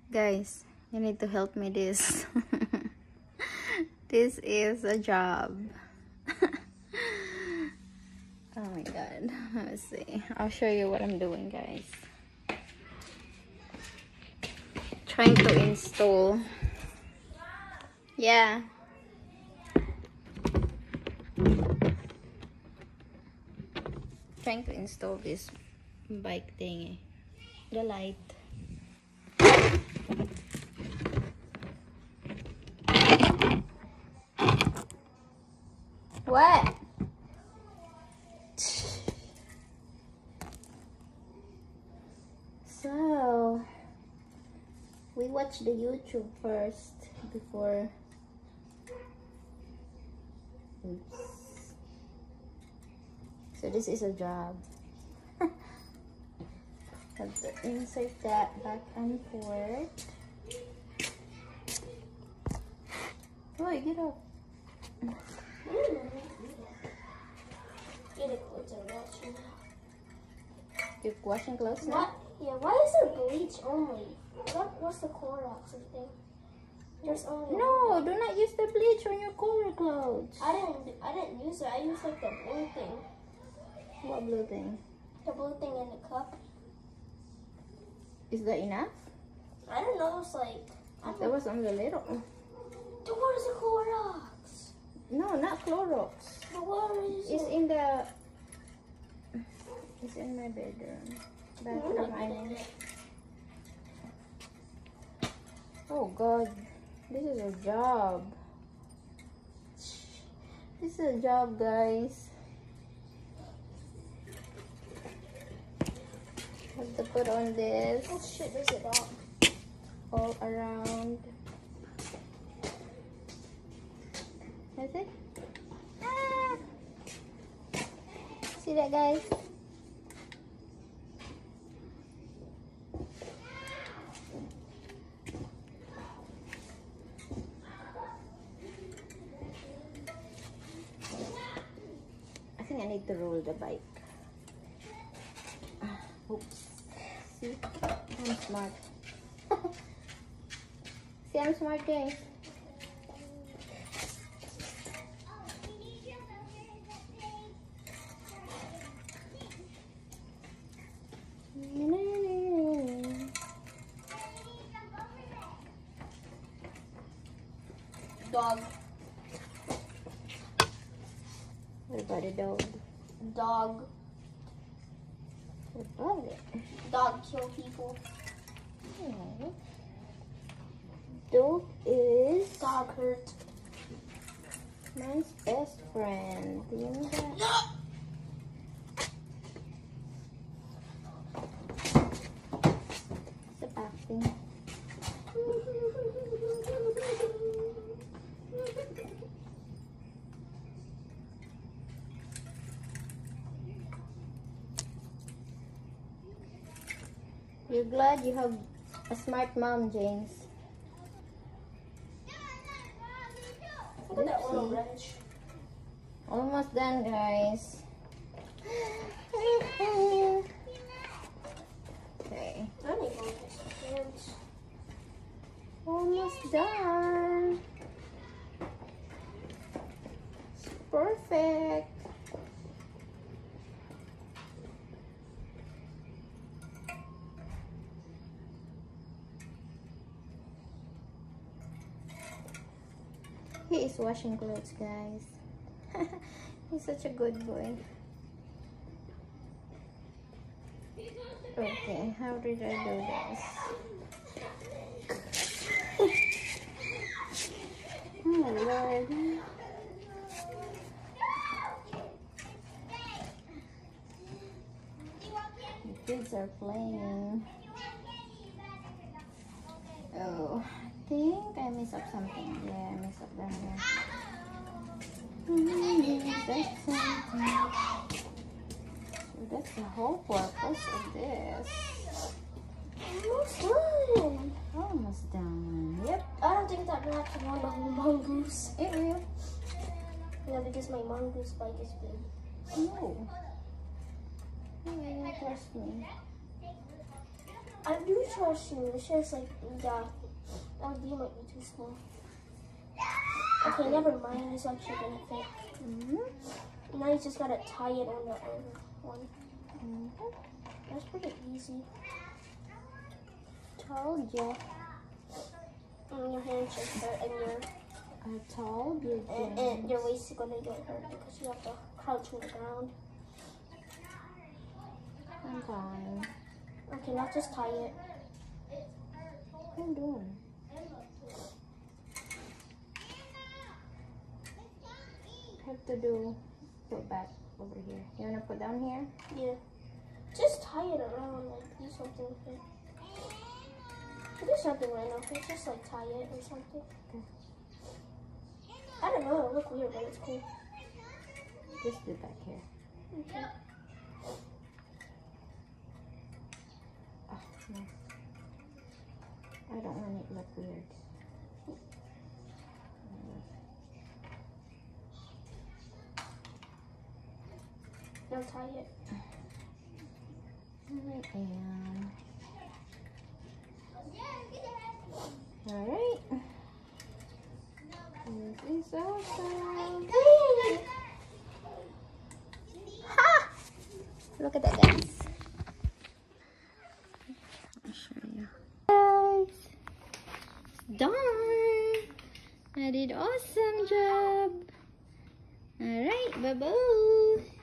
Guys, you need to help me this. This is a job. Oh my god. Let's see. I'll show you what I'm doing, guys. Trying to install. Yeah. Trying to install this bike thingy. The light. What? So, we watch the YouTube first before. Oops. So this is a job. Have to insert that back and forth. Oh, get up. Get the clothes I'm washing. You're washing clothes now? What? Yeah, why is there bleach only? What's the Clorox thing? There's only No, do not use the bleach on your color clothes. I didn't use it. I used like the blue thing. What blue thing? The blue thing in the cup. Is that enough? I don't know. It's like That was only a little. Then what is the Clorox? No, not Clorox. But what is It's it? in the. It's in my bedroom. Mm-hmm. Oh God, this is a job. This is a job, guys. Have to put on this Oh shit! There's a dog. all around. That's it. Ah! See that, guys? I think I need to roll the bike. Oops. See? I'm smart. See, I'm smart, guys. Dog. What about a dog? Dog. What about it? Dog kill people. Oh. Dog is Dog hurt. my best friend. Do you know that? No. Stop acting. You're glad you have a smart mom, James. Look at that little wrench. Almost done, guys. Okay. I need to wash my hands. Almost done. It's perfect. He is washing clothes, guys. He's such a good boy. Okay, how did I do this? Oh my Lord. The kids are playing. Oh, I think I messed up something. Yeah, I messed up down there. That's something. So that's the whole purpose of this. Almost done. Almost done. Yep. I don't think that matches on the whole mongoose. It will. Yeah, because my mongoose bike is big. No. You trust me. I do trust you. It's just like, yeah, LD might be too small. Okay, never mind. It's actually gonna fit. Now you just gotta tie it on the other one. That's pretty easy. Told you. And your hands just hurt, and I told you. and your waist is gonna get hurt because you have to crouch on the ground. I'm fine. Okay, now just tie it. What am I doing? Have to put back over here. You wanna put down here? Yeah. Just tie it around, like do something with it. There's something right now. It's just like tie it or something. Okay. I don't know. It look weird, but it's cool. Just do back here. Okay. Oh, no. I don't want it to look weird. Now tie it. I am. Alright. This is awesome. Ha! Look at that, guys. I'll show you. Guys, it's done. I did awesome job. Alright, bye-bye.